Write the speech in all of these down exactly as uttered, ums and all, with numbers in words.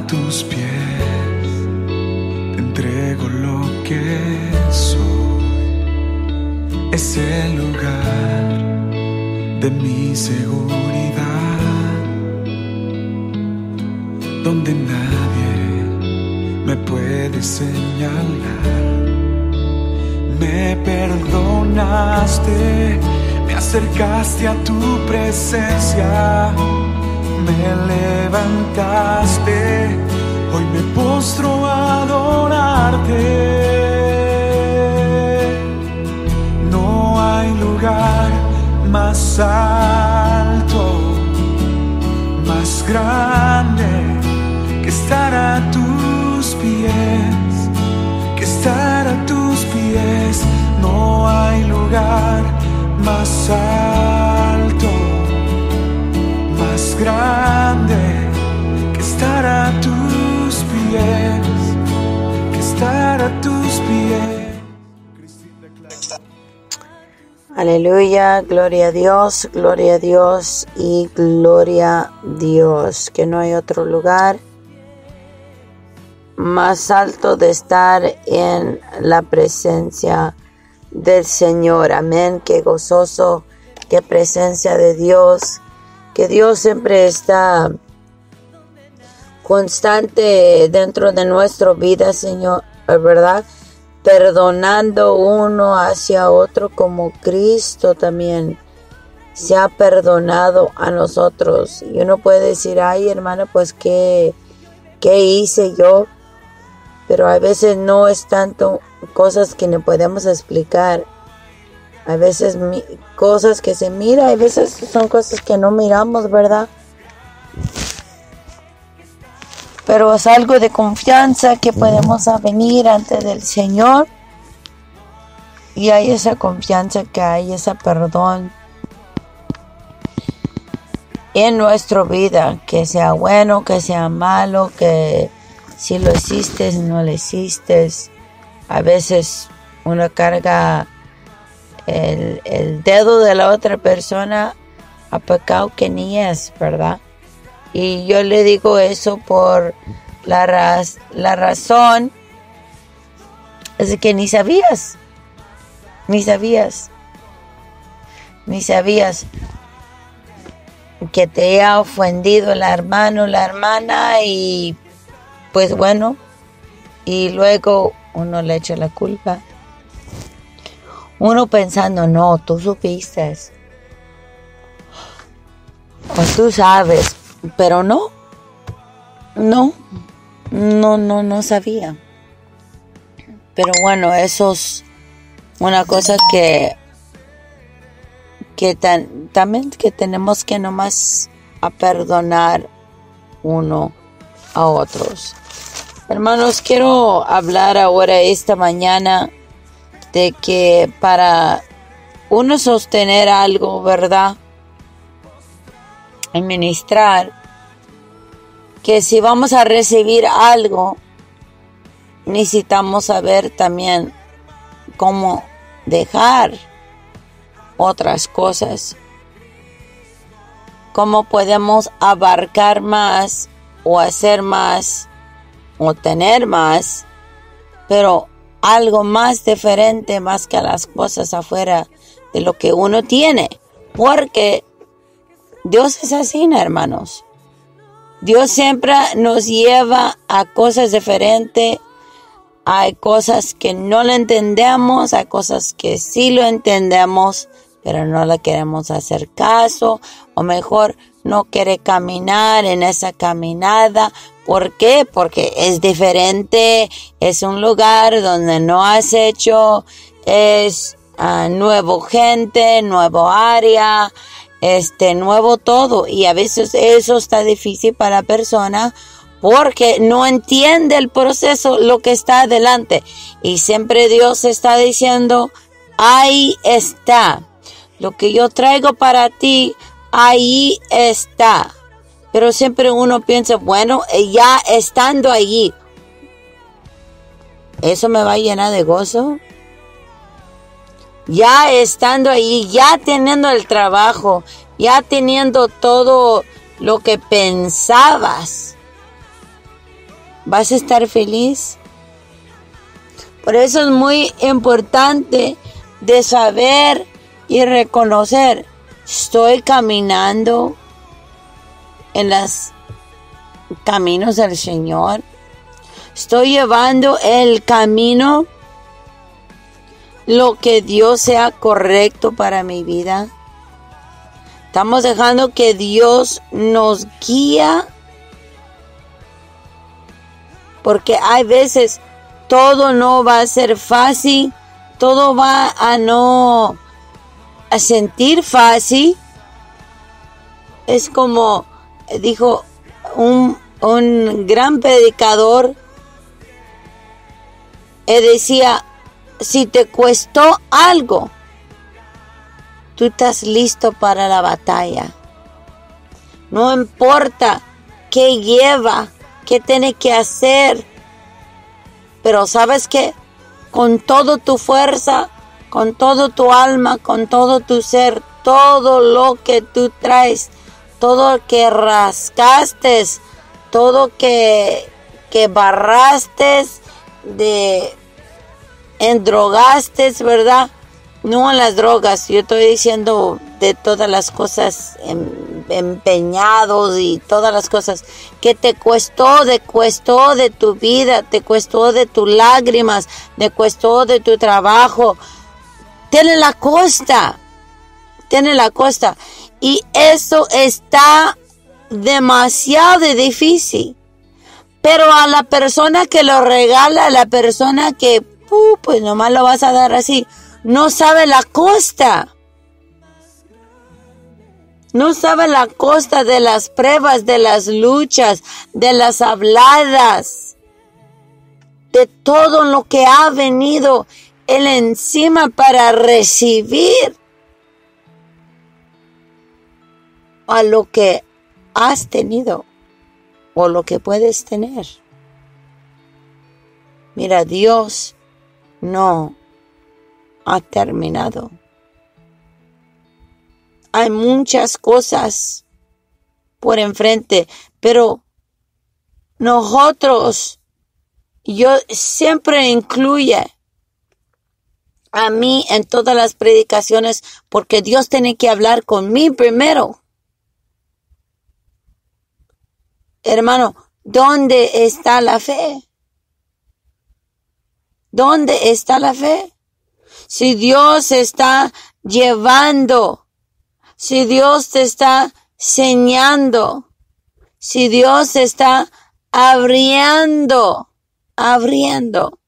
tus pies te entrego lo que soy. Es el lugar de mi seguridad, donde nadie me puede señalar. Me perdonaste, me acercaste a tu presencia, me levantaste, hoy me postro a adorarte. No hay lugar más alto, más grande que estar a tus pies, que estar a tus pies. No hay lugar más alto, más grande que estar a tus pies, que estar a tus pies. Aleluya, gloria a Dios, gloria a Dios y gloria a Dios, que no hay otro lugar más alto de estar en la presencia del Señor. Amén, qué gozoso, qué presencia de Dios, que Dios siempre está constante dentro de nuestra vida, Señor, ¿verdad? Perdonando uno hacia otro como Cristo también se ha perdonado a nosotros. Y uno puede decir, ay hermano, pues ¿qué, qué hice yo? Pero a veces no es tanto cosas que no podemos explicar. A veces mi, cosas que se mira, a veces son cosas que no miramos, ¿verdad? Pero es algo de confianza que podemos venir ante del Señor. Y hay esa confianza que hay, ese perdón en nuestra vida. Que sea bueno, que sea malo, que si lo hiciste, no lo hiciste. A veces uno carga el, el dedo de la otra persona a pecado que ni es, ¿verdad? Y yo le digo eso por la, raz- la razón es que ni sabías, ni sabías, ni sabías que te ha ofendido el hermano o la hermana y pues bueno, y luego uno le echa la culpa. Uno pensando, no, tú supiste, o tú sabes. Pero no, no, no, no, no sabía. Pero bueno, eso es una cosa que, que tan, también que tenemos que nomás a perdonar uno a otros. Hermanos, quiero hablar ahora esta mañana de que para uno sostener algo, ¿verdad? Administrar, que si vamos a recibir algo, necesitamos saber también cómo dejar otras cosas, cómo podemos abarcar más o hacer más o tener más, pero algo más diferente más que las cosas afuera de lo que uno tiene, porque Dios es así, hermanos. Dios siempre nos lleva a cosas diferentes. Hay cosas que no le entendemos, hay cosas que sí lo entendemos, pero no le queremos hacer caso, o mejor no quiere caminar en esa caminada. ¿Por qué? Porque es diferente, es un lugar donde no has hecho, es uh, nuevo gente, nuevo área, este nuevo todo, y a veces eso está difícil para la persona porque no entiende el proceso, lo que está adelante, y siempre Dios está diciendo, ahí está, lo que yo traigo para ti, ahí está. Pero siempre uno piensa, bueno, ya estando allí, ¿eso me va a llenar de gozo? Ya estando allí, ya teniendo el trabajo, ya teniendo todo lo que pensabas, ¿Vas a estar feliz? Por eso es muy importante de saber y reconocer, estoy caminando en los caminos del Señor. Estoy llevando el camino, lo que Dios sea correcto para mi vida. Estamos dejando que Dios nos guía, porque hay veces todo no va a ser fácil, todo va a no a sentir fácil. Es como dijo un, un gran predicador, él decía, si te costó algo, tú estás listo para la batalla. No importa qué lleva, qué tiene que hacer, pero sabes que con toda tu fuerza, con todo tu alma, con todo tu ser, todo lo que tú traes, todo lo que rascaste, todo que, que barraste, de endrogaste, ¿verdad? No en las drogas, yo estoy diciendo de todas las cosas em, empeñados y todas las cosas que te costó, te costó de tu vida, te costó de tus lágrimas, te costó de tu trabajo. Tiene la costa, tiene la costa. Y eso está demasiado difícil. Pero a la persona que lo regala, a la persona que, uh, pues nomás lo vas a dar así, no sabe la costa. No sabe la costa de las pruebas, de las luchas, de las habladas, de todo lo que ha venido él encima para recibir a lo que has tenido o lo que puedes tener. Mira, Dios no ha terminado. Hay muchas cosas por enfrente, pero nosotros, yo siempre incluye a mí en todas las predicaciones, porque Dios tiene que hablar con mí primero. Hermano, ¿dónde está la fe? ¿Dónde está la fe? Si Dios está llevando, si Dios te está enseñando, si Dios está abriendo, abriendo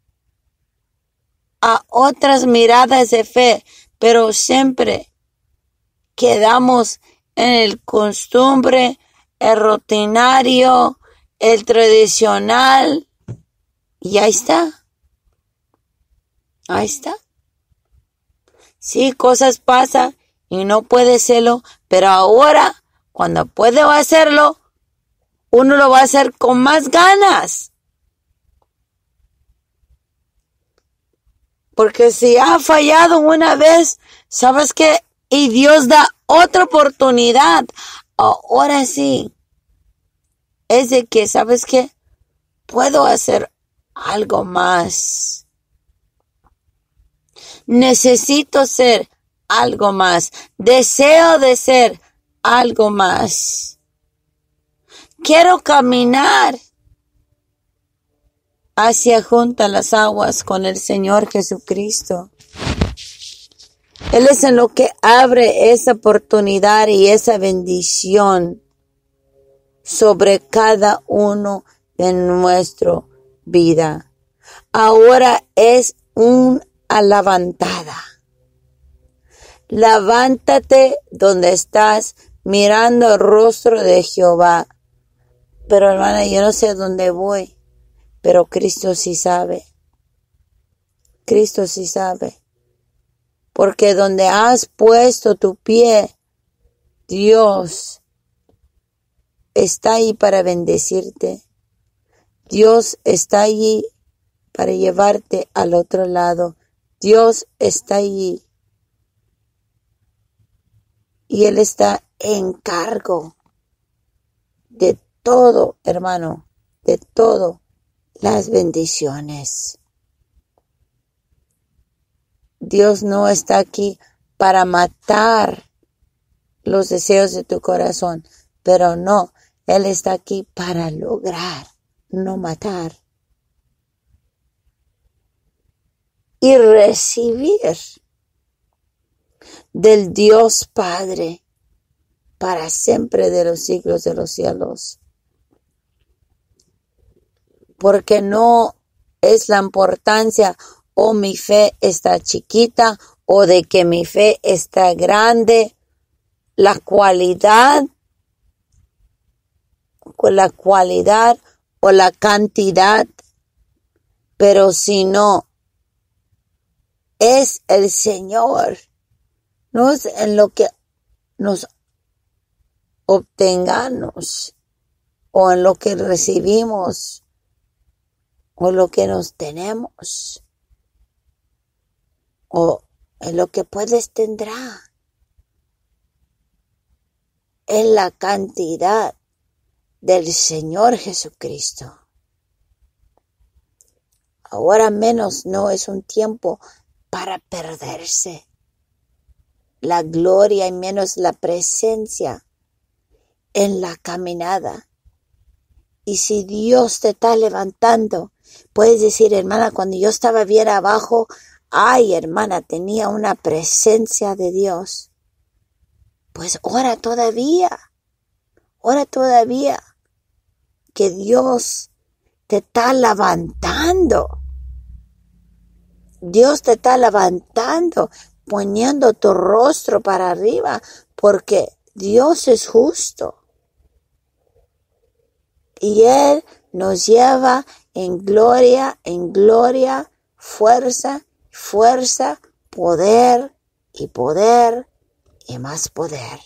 a otras miradas de fe, pero siempre quedamos en el costumbre, el rutinario, el tradicional, y ahí está. Ahí está. Sí, cosas pasan y no puede hacerlo, pero ahora, cuando puedo hacerlo, uno lo va a hacer con más ganas. Porque si ha fallado una vez, ¿sabes qué? Y Dios da otra oportunidad. Ahora sí. Es de que, ¿sabes qué? Puedo hacer algo más. Necesito ser algo más. Deseo de ser algo más. Quiero caminar hacia junto a las aguas con el Señor Jesucristo. Él es en lo que abre esa oportunidad y esa bendición sobre cada uno de nuestra vida. Ahora es una levantada. Levántate donde estás mirando el rostro de Jehová. Pero hermana, yo no sé dónde voy, pero Cristo sí sabe. Cristo sí sabe. Porque donde has puesto tu pie, Dios está ahí para bendecirte. Dios está allí para llevarte al otro lado. Dios está allí. Y Él está en cargo de todo, hermano. de todas las bendiciones. Dios no está aquí para matar los deseos de tu corazón, pero no, Él está aquí para lograr, no matar. Y recibir del Dios Padre para siempre de los siglos de los cielos. Porque no es la importancia o mi fe está chiquita o de que mi fe está grande. La cualidad, la cualidad o la cantidad, pero si no es el Señor, no es en lo que nos obtengamos o en lo que recibimos o lo que nos tenemos o en lo que puedes tendrá. En la cantidad del Señor Jesucristo. Ahora menos no es un tiempo para perderse la gloria y menos la presencia en la caminada. Y si Dios te está levantando, puedes decir, hermana, cuando yo estaba bien abajo, ay, hermana, tenía una presencia de Dios. Pues ora todavía, ora todavía, que Dios te está levantando. Dios te está levantando, poniendo tu rostro para arriba, porque Dios es justo. Y Él nos lleva en gloria, en gloria, fuerza, fuerza, poder y poder y más poder.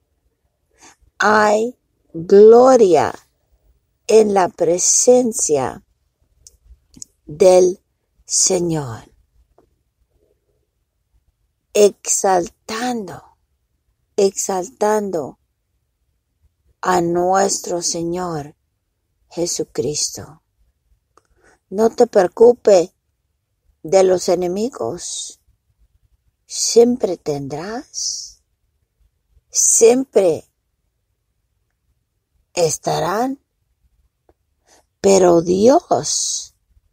Hay gloria en la presencia del Señor. Exaltando, exaltando a nuestro Señor Jesucristo. No te preocupes de los enemigos. Siempre tendrás, siempre estarán, pero Dios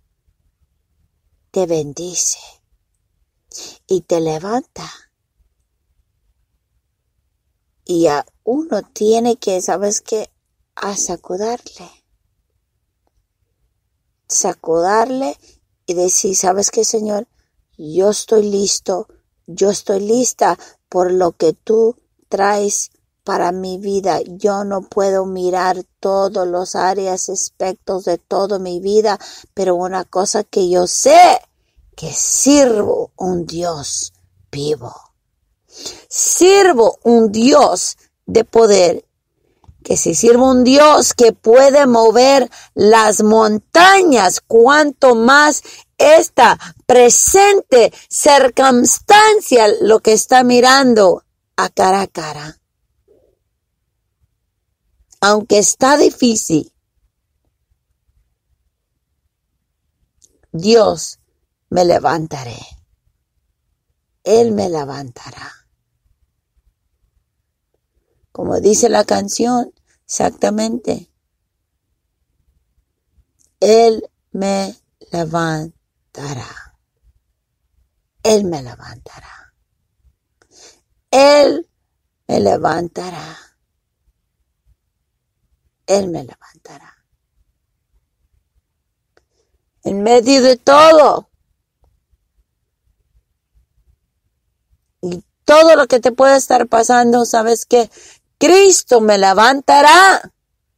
te bendice y te levanta. Y a uno tiene que, ¿sabes qué? A sacudarle. Sacudarle y decir, ¿sabes qué, Señor? Yo estoy listo, yo estoy lista por lo que tú traes para mi vida. Yo no puedo mirar todos los áreas, aspectos de toda mi vida, pero una cosa que yo sé, que sirvo un Dios vivo. Sirvo un Dios de poder. Que si sirvo un Dios que puede mover las montañas, cuanto más esta presente circunstancia lo que está mirando a cara a cara. Aunque está difícil, Dios me levantaré. Él me levantará. Como dice la canción, exactamente. Él me levantará. Él me levantará. Él me levantará. Él me levantará. En medio de todo. Y todo lo que te pueda estar pasando, ¿sabes qué? Cristo me levantará.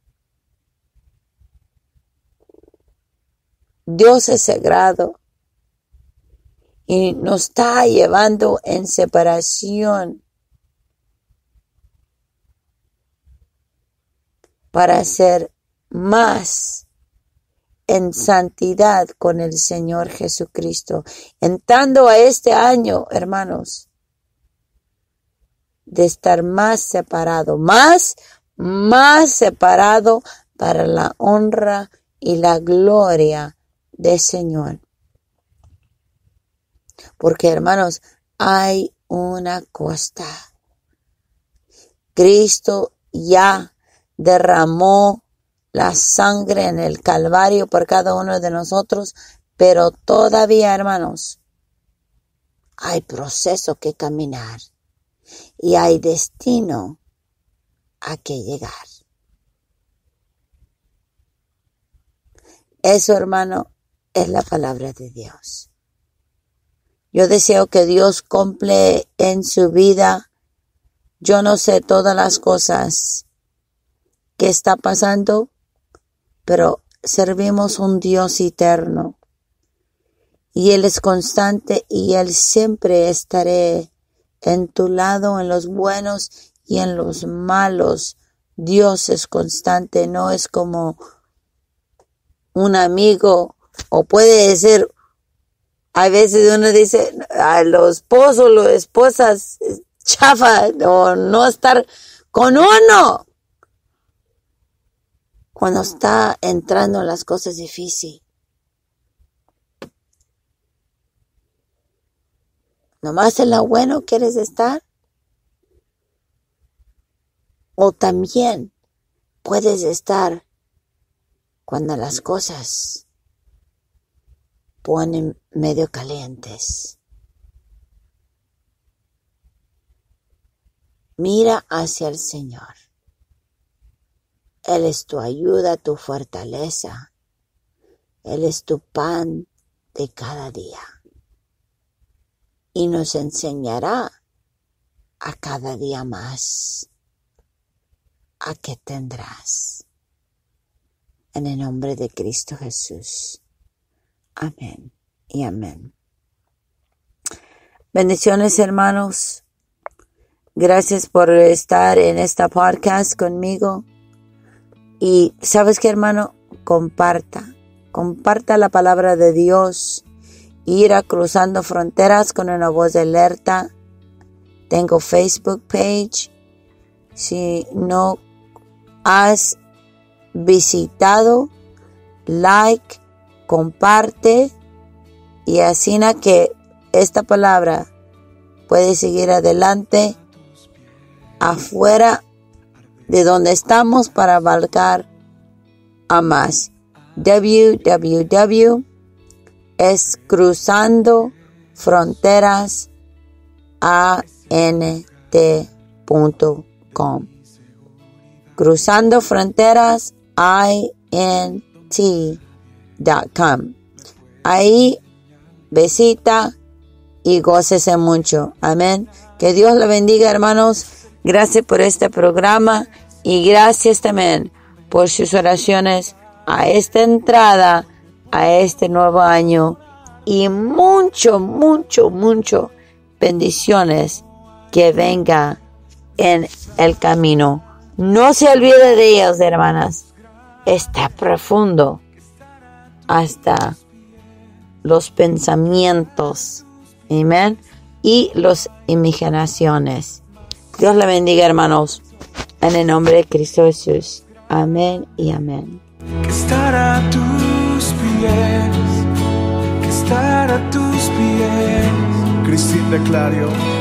Dios es sagrado y nos está llevando en separación para ser más en santidad con el Señor Jesucristo. Entrando a este año, hermanos, de estar más separado, más, más separado para la honra y la gloria del Señor. Porque, hermanos, hay una costa. Cristo ya derramó la sangre en el Calvario por cada uno de nosotros, pero todavía, hermanos, hay proceso que caminar y hay destino a que llegar. Eso, hermano, es la palabra de Dios. Yo deseo que Dios cumple en su vida. Yo no sé todas las cosas que está pasando, pero servimos un Dios eterno. Y Él es constante y Él siempre estaré en tu lado, en los buenos y en los malos. Dios es constante, no es como un amigo, o puede ser, a veces uno dice, a los esposos, las esposas, chafa, o no estar con uno. Cuando está entrando en las cosas difíciles. ¿Nomás en lo bueno quieres estar? O también puedes estar cuando las cosas ponen medio calientes. Mira hacia el Señor. Él es tu ayuda, tu fortaleza. Él es tu pan de cada día. Y nos enseñará a cada día más a qué tendrás. En el nombre de Cristo Jesús. Amén y amén. Bendiciones, hermanos. Gracias por estar en esta podcast conmigo. Y ¿sabes qué, hermano? Comparta. Comparta la palabra de Dios. Ir a Cruzando Fronteras con una voz alerta. Tengo Facebook page. Si no has visitado, like, comparte, y así na que esta palabra puede seguir adelante afuera de donde estamos para abarcar a más. w w w es cruzando fronteras a n t punto com. Cruzando Fronteras I N T punto com. Ahí visita y gócese mucho. Amén. Que Dios le bendiga, hermanos. Gracias por este programa y gracias también por sus oraciones a esta entrada, a este nuevo año, y mucho, mucho, mucho bendiciones que venga en el camino. No se olvide de ellos, hermanas. Está profundo hasta los pensamientos. Amén. Y las imaginaciones. Dios la bendiga, hermanos. En el nombre de Cristo Jesús. Amén y amén. Que estar a tus pies, que estar a tus pies. Cristina Clario.